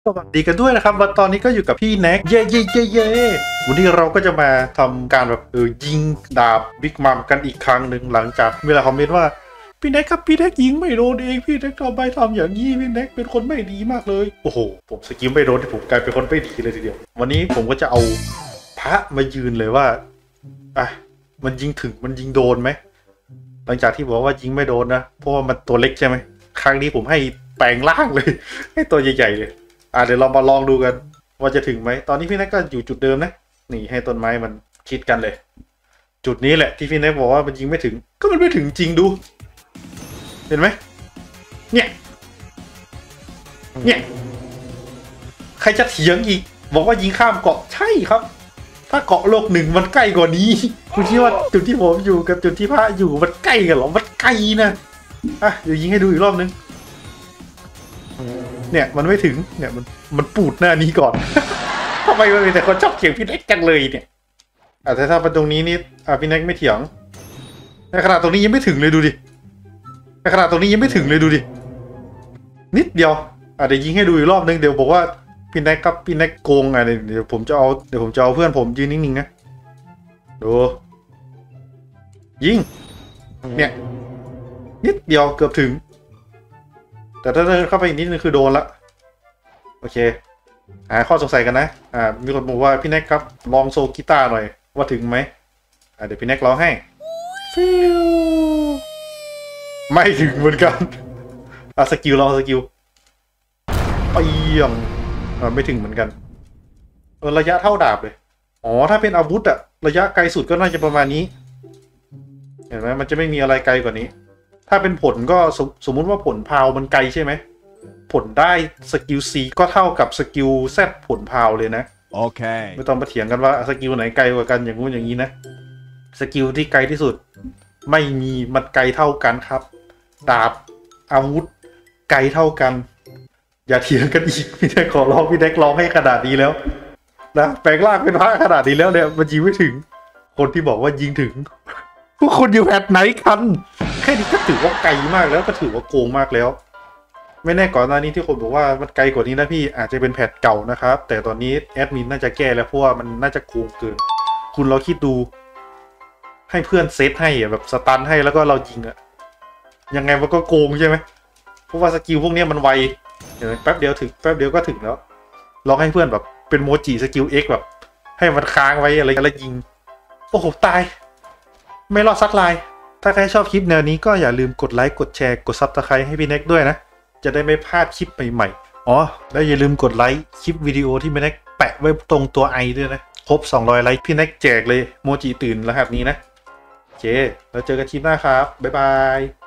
สวัสดีกันด้วยนะครับวันตอนนี้ก็อยู่กับพี่แน็กเย่วันนี้เราก็จะมาทำการแบบยิงดาบบิ๊กมัมกันอีกครั้งหนึ่งหลังจากเวลาคอมเมนต์ว่าพี่แน็กครับพี่แน็กยิงไม่โดนเองพี่แน็กทำไมทำอย่างนี้พี่แน็กเป็นคนไม่ดีมากเลยโอ้โหผมสกิลไม่โดนที่ผมกลายเป็นคนไม่ดีเลยทีเดียววันนี้ผมก็จะเอาพระมายืนเลยว่ามันยิงถึงมันยิงโดนไหมหลังจากที่บอกว่ายิงไม่โดนนะเพราะว่ามันตัวเล็กใช่ไหมครั้งนี้ผมให้แปลงร่างเลยให้ตัวใหญ่ๆเลยเดี๋ยวเรามาลองดูกันว่าจะถึงไหมตอนนี้พี่แน็กก็อยู่จุดเดิมนะนี่ให้ต้นไม้มันชิดกันเลยจุดนี้แหละที่พี่แน็กบอกว่ามันยิงไม่ถึงก็มันไม่ถึงจริงดูเห็นไหมเนี่ยใครจะเถียงอีกบอกว่ายิงข้ามเกาะใช่ครับถ้าเกาะโลกหนึ่งมันใกล้กว่านี้คุณคิดว่าจุดที่ผมอยู่กับจุดที่พระอยู่มันใกล้กันหรอมันไกลนะเดี๋ยวยิงให้ดูอีกรอบนึงเนี่ยมันไม่ถึงเนี่ยมันปูดหน้านี้ก่อน ทำไมมันมีแต่คนชอบเถียงพี่แน็กจังเลยเนี่ยแต่ถ้าเป็นตรงนี้นี่พี่แน็กไม่เถียงในขนาดตรงนี้ยังไม่ถึงเลยดูดิในขนาดตรงนี้ยังไม่ถึงเลยดูดินิดเดียวเดี๋ยวยิงให้ดูอีกรอบนึงเดี๋ยวบอกว่าพี่แน็กครับพี่แน็กโกงเดี๋ยวผมจะเอาเพื่อนผมยืนนิ่งๆนะดูยิงเนี่ยนิดเดียวเกือบถึงแต่ถ้าเดินเข้าไปอีกนิดนึงคือโดนละโอเคข้อสงสัยกันนะมีคนบอกว่าพี่แน็กครับลองโซกีตาร์หน่อยว่าถึงไหมเดี๋ยวพี่แน็กร้องให้ฟิวไม่ถึงเหมือนกันสกิลลองสกิลเอี่ยมไม่ถึงเหมือนกันระยะเท่าดาบเลยถ้าเป็นอาวุธระยะไกลสุดก็น่าจะประมาณนี้เห็นไหมมันจะไม่มีอะไรไกลกว่านี้ถ้าเป็นผลก็สมมุติว่าผลพาวมันไกลใช่ไหมผลได้สกิล C ก็เท่ากับสกิล Z ผลพาวเลยนะโอเคไม่ต้องมาเถียงกันว่าสกิลไหนไกลกว่ากันอย่างงู้นอย่างนี้นะสกิลที่ไกลที่สุดไม่มีมันไกลเท่ากันครับดาบอาวุธไกลเท่ากันอย่าเถียงกันอีกพี่แน็กขอร้องพี่แน็กร้องให้ขนาดนี้แล้วนะแปลงร่างเป็นพระขนาดนี้แล้วเนี่ยมันยิงไม่ถึงคนที่บอกว่ายิงถึงพวกคนอยู่แพทไหนกันแค่นี้ก็ถือว่าไกลมากแล้วก็ถือว่าโกงมากแล้วไม่แน่ก่อนหน้านี้ที่คนบอกว่ามันไกลกว่านี้นะพี่อาจจะเป็นแพทเก่านะครับแต่ตอนนี้แอดมินน่าจะแก้แล้วเพราะว่ามันน่าจะโกงเกินคุณเราคิดดูให้เพื่อนเซตให้แบบสตันให้แล้วก็เรายิงยังไงมันก็โกงใช่ไหมเพราะว่าสกิลพวกนี้มันไวแป๊บเดียวถึงแป๊บเดียวก็ถึงแล้วลองให้เพื่อนแบบเป็นโมจิสกิล X แบบให้มันค้างไว้อะไรแล้วยิงโอ้โหตายไม่รอดสักลายถ้าใครชอบคลิปแนวนี้ก็อย่าลืมกดไลค์กดแชร์กดซับสไครต์ให้พี่แน็กด้วยนะจะได้ไม่พลาดคลิปใหม่ๆแล้วอย่าลืมกดไลค์คลิปวิดีโอที่พี่แน็กแปะไว้ตรงตัวไอด้วยนะครบ200ไลค์พี่แน็กแจกเลยโมจิตื่นรหัสนี้นะโอเคแล้วเจอกันคลิปหน้าครับบ๊ายบาย